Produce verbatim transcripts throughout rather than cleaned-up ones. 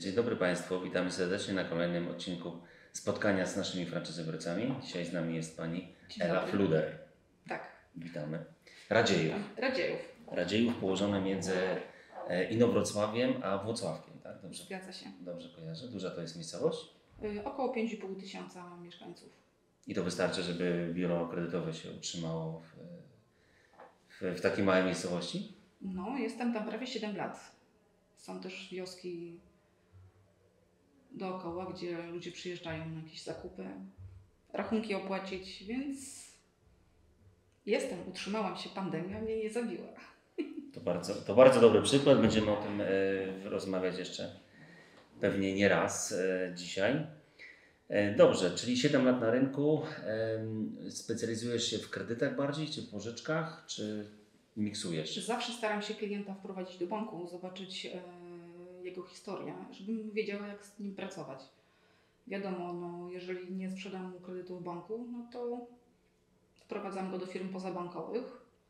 Dzień dobry Państwu, witamy serdecznie na kolejnym odcinku spotkania z naszymi franczyzobiorcami. Dzisiaj z nami jest Pani Dzień Ela dobry. Fluder. Tak. Witamy. Radziejów. Radziejów. Radziejów położone między e, Inowrocławiem a Włocławkiem, tak? Dobrze, Zgadza się. dobrze kojarzę. Duża to jest miejscowość? Y, około pięć i pół tysiąca mieszkańców. I to wystarczy, żeby biuro kredytowe się utrzymało w, w, w takiej małej miejscowości? No, jestem tam prawie siedem lat. Są też wioski dookoła, gdzie ludzie przyjeżdżają na jakieś zakupy, rachunki opłacić, więc jestem, utrzymałam się, pandemia mnie nie zabiła. To bardzo, to bardzo dobry przykład. Będziemy o tym e, rozmawiać jeszcze pewnie nie raz e, dzisiaj. E, dobrze, czyli siedem lat na rynku. E, specjalizujesz się w kredytach bardziej, czy w pożyczkach, czy miksujesz? Zawsze staram się klienta wprowadzić do banku, zobaczyć e, jego historię, żebym wiedziała, jak z nim pracować. Wiadomo, no, jeżeli nie sprzedam mu kredytu w banku, no to wprowadzam go do firm pozabankowych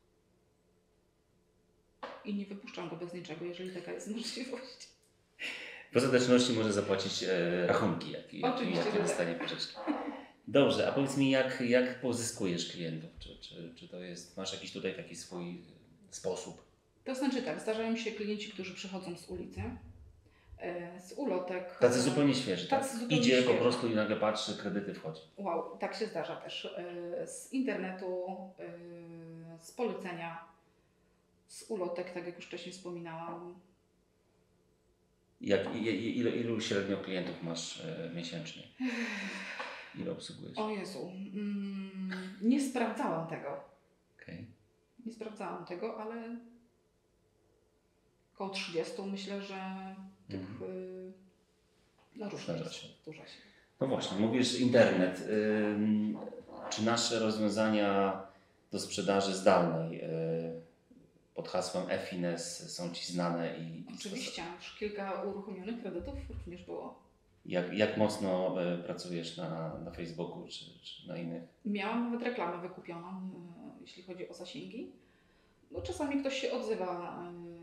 i nie wypuszczam go bez niczego, jeżeli taka jest możliwość. W ostateczności może zapłacić e, rachunki, jak, jak, Oczywiście, jak że dostanie pożyczki. Dobrze, a powiedz mi, jak, jak pozyskujesz klientów? Czy, czy, czy to jest, masz jakiś tutaj taki swój sposób? To znaczy tak, zdarzają się klienci, którzy przychodzą z ulicy, e, z ulotek. Tacy zupełnie świeży, tak? Tacy zupełnie Idzie świeży. po prostu i nagle patrzy, kredyty wchodzi. Wow, tak się zdarza też. E, z internetu, e, z polecenia, z ulotek, tak jak już wcześniej wspominałam. Jak, i- i- ilu, ilu średnio klientów masz e, miesięcznie? Ile obsługujesz? O Jezu, mm, nie sprawdzałam tego. Okay. Nie sprawdzałam tego, ale około trzydziestu myślę, że tych Mhm. y, no różnie Zdarza jest. się. Zdarza się. No właśnie, mówisz internet. Ym, czy nasze rozwiązania do sprzedaży zdalnej y, pod hasłem e-Finance są Ci znane? I, i Oczywiście, już kilka uruchomionych kredytów również było. Jak, jak mocno y, pracujesz na, na Facebooku czy, czy na innych? Miałam nawet reklamę wykupioną, y, jeśli chodzi o zasięgi. No, czasami ktoś się odzywa.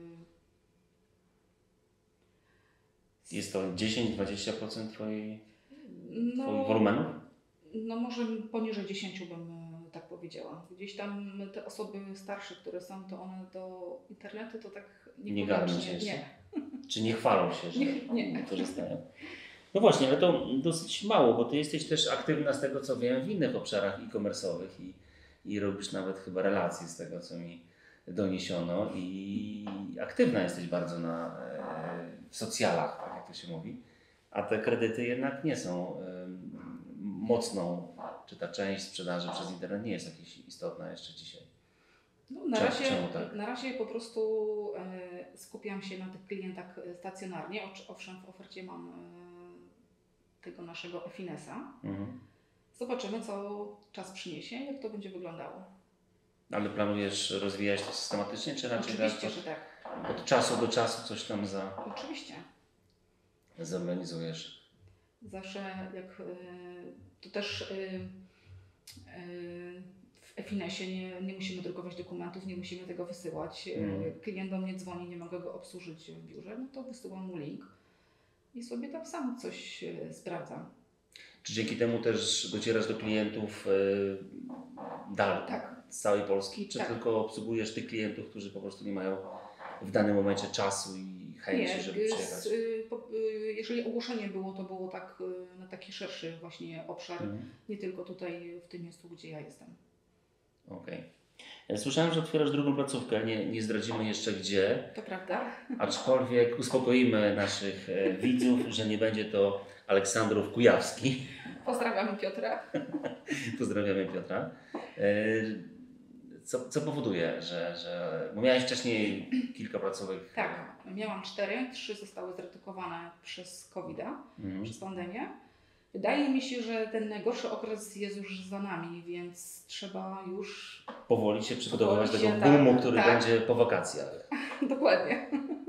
y, Jest to dziesięć do dwudziestu procent Twojej, no, Twoich wolumenów? No może poniżej dziesięciu bym y, tak powiedziała. Gdzieś tam te osoby starsze, które są, to one do internetu to tak Nie garną się niekoniecznie. jeszcze. Nie. Czy nie chwalą się, że Nie, nie. nie korzystają? No właśnie, ale to dosyć mało, bo Ty jesteś też aktywna z tego, co wiem, w innych obszarach e-commerce'owych i, i robisz nawet chyba relacje z tego, co mi doniesiono i aktywna jesteś bardzo na, e, w socjalach, tak jak to się mówi, a te kredyty jednak nie są e, mocną, czy ta część sprzedaży przez internet nie jest jakaś istotna jeszcze dzisiaj. No, na, Czemu- razie, czemu tak? na razie po prostu e, skupiam się na tych klientach stacjonarnie. Oczy- Owszem, w ofercie mam e, tego naszego e-Fines'a. Mhm. Zobaczymy, co czas przyniesie, jak to będzie wyglądało. Ale planujesz rozwijać to systematycznie, czy raczej Oczywiście, tak że tak. od, od czasu do czasu coś tam za, Oczywiście. zorganizujesz? Zawsze jak y, to też y, y, w e-Finesie nie, nie musimy drukować dokumentów, nie musimy tego wysyłać. Y, Mm. Klient do mnie dzwoni, nie mogę go obsłużyć w biurze, no to wysyłam mu link i sobie tam sam coś y, sprawdzam. Czy dzięki temu też docierasz do klientów y, dalej, Tak. z całej Polski, czy Tak. tylko obsługujesz tych klientów, którzy po prostu nie mają w danym momencie czasu i chęci, Nie, żeby y, przyjechać? z, y, po, y, jeżeli ogłoszenie było, to było tak y, na taki szerszy właśnie obszar, Mhm. nie tylko tutaj w tym miejscu, gdzie ja jestem. Okej. Ja słyszałem, że otwierasz drugą placówkę, nie, nie zdradzimy jeszcze gdzie, To prawda? aczkolwiek uspokoimy naszych e, widzów, że nie będzie to Aleksandrów Kujawski. Pozdrawiam Piotra. Pozdrawiamy Piotra. E, Co, co powoduje, że, że... Bo miałeś wcześniej kilka placówek. Tak, miałam cztery, trzy zostały zredukowane przez kowida, Mhm. przez pandemię. Wydaje mi się, że ten najgorszy okres jest już za nami, więc trzeba już... Powoli się przygotowywać do Powoli tego się, tak, boomu, który tak. będzie po wakacjach. Dokładnie.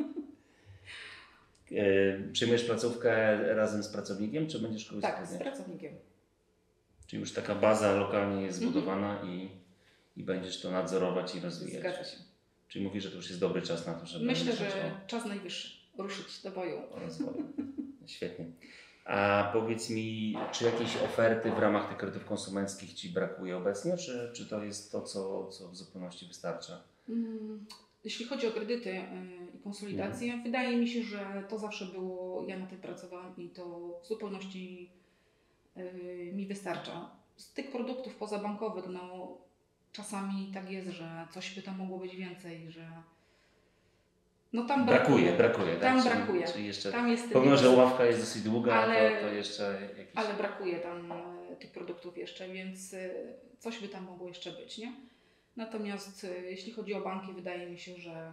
E, Przyjmujesz placówkę razem z pracownikiem, czy będziesz kogoś Tak, z zatrudniać? pracownikiem. Czyli już taka baza lokalnie jest Mhm. zbudowana i, i będziesz to nadzorować i rozwijać. Zgadza się. Czyli mówisz, że to już jest dobry czas na to, żeby Myślę, myśleć że czas najwyższy ruszyć do boju. o, o rozwoju. Świetnie. A powiedz mi, czy jakieś oferty w ramach tych kredytów konsumenckich Ci brakuje obecnie, czy, czy to jest to, co, co w zupełności wystarcza? Mm, Jeśli chodzi o kredyty y, i konsolidacje, wydaje mi się, że to zawsze było, ja na tym pracowałam i to w zupełności y, mi wystarcza. Z tych produktów pozabankowych, no czasami tak jest, że coś by tam mogło być więcej, że no tam brakuje. Brakuje, brakuje. Tam tak? brakuje. Czyli, czyli jeszcze, Tam jest pomimo, że niedosyt. ławka jest dosyć długa, Ale- to, to jeszcze jakieś... Ale brakuje tam e, tych produktów jeszcze, więc e, coś by tam mogło jeszcze być, nie? Natomiast e, jeśli chodzi o banki, wydaje mi się, że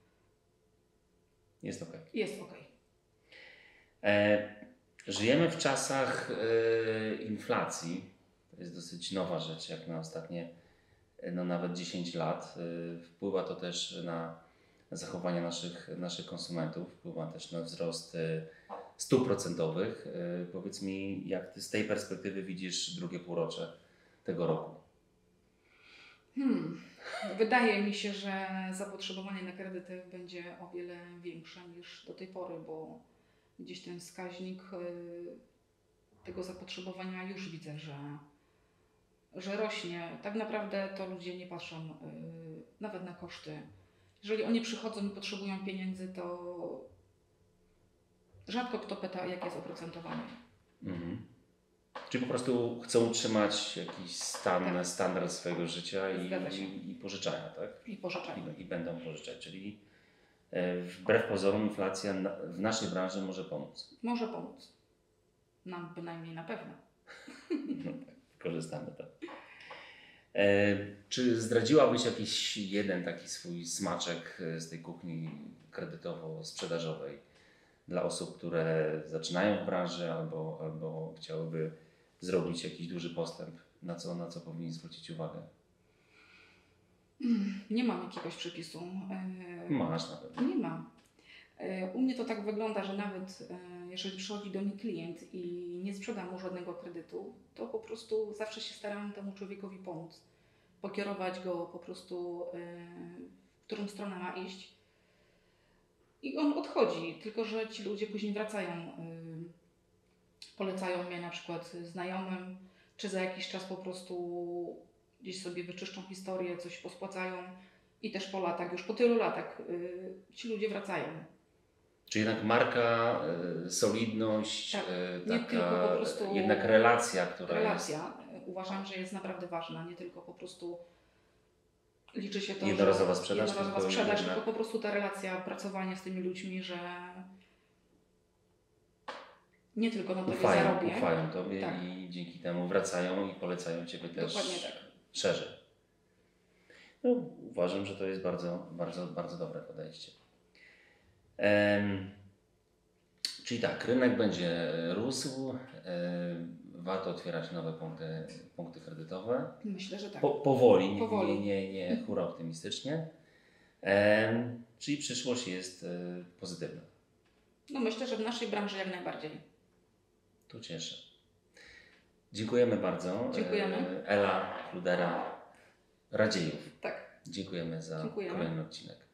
Jest ok. jest ok. E, żyjemy w czasach e, inflacji. To jest dosyć nowa rzecz, jak na ostatnie e, no nawet dziesięć lat. E, wpływa to też na zachowania naszych, naszych konsumentów, wpływa też na wzrost e, stóp procentowych. E, powiedz mi, jak Ty z tej perspektywy widzisz drugie półrocze tego roku? Hmm. Wydaje mi się, że zapotrzebowanie na kredyty będzie o wiele większe niż do tej pory, bo gdzieś ten wskaźnik e, tego zapotrzebowania już widzę, że, że rośnie. Tak naprawdę to ludzie nie patrzą e, nawet na koszty. Jeżeli oni przychodzą i potrzebują pieniędzy, to rzadko kto pyta, jakie jest oprocentowanie. Mhm. Czyli po prostu chcą utrzymać jakiś stan, Tak. standard swojego życia i, Zgadza się. i, i pożyczają, tak? I pożyczają. I, I będą pożyczać. Czyli e, wbrew pozorom inflacja na, w naszej branży może pomóc. Może pomóc. Nam bynajmniej na pewno. No tak, korzystamy to. E, czy zdradziłabyś jakiś jeden taki swój smaczek e, z tej kuchni kredytowo-sprzedażowej dla osób, które zaczynają w branży albo, albo chciałyby zrobić jakiś duży postęp, na co, na co powinni zwrócić uwagę? Mm, Nie mam jakiegoś przepisu. E, Masz na pewno. Nie mam. E, U mnie to tak wygląda, że nawet e, jeżeli przychodzi do mnie klient i nie sprzedam mu żadnego kredytu, to po prostu zawsze się staram temu człowiekowi pomóc. Pokierować go po prostu, e, w którą stronę ma iść. I on odchodzi, tylko że ci ludzie później wracają. e, Polecają mnie na przykład znajomym, czy za jakiś czas po prostu gdzieś sobie wyczyszczą historię, coś pospłacają i też po latach, już po tylu latach y, ci ludzie wracają. Czy jednak marka, y, solidność, Tak, y, nie taka tylko po prostu jednak relacja, która Relacja y, uważam, że jest naprawdę ważna, nie tylko po prostu liczy się to, Jednorazowa że sprzedaż, jednorazowa tylko sprzedaż, jednak- tylko po prostu ta relacja, pracowanie z tymi ludźmi, że nie tylko na tobie ufają, zarobię. ufają Tobie Tak. i dzięki temu wracają i polecają Ciebie też Dokładnie tak. szerzej. No, uważam, że to jest bardzo, bardzo, bardzo dobre podejście. Em, czyli tak, rynek będzie rósł, em, warto otwierać nowe punkty, punkty kredytowe. Myślę, że tak. Po, powoli, nie, Powoli. nie, nie, nie hura optymistycznie. Em, czyli przyszłość jest e, pozytywna. No myślę, że w naszej branży jak najbardziej. To cieszę. Dziękujemy bardzo. Dziękujemy. E, Ela Kludera, Radziejów. Tak. Dziękujemy za Dziękujemy. kolejny odcinek.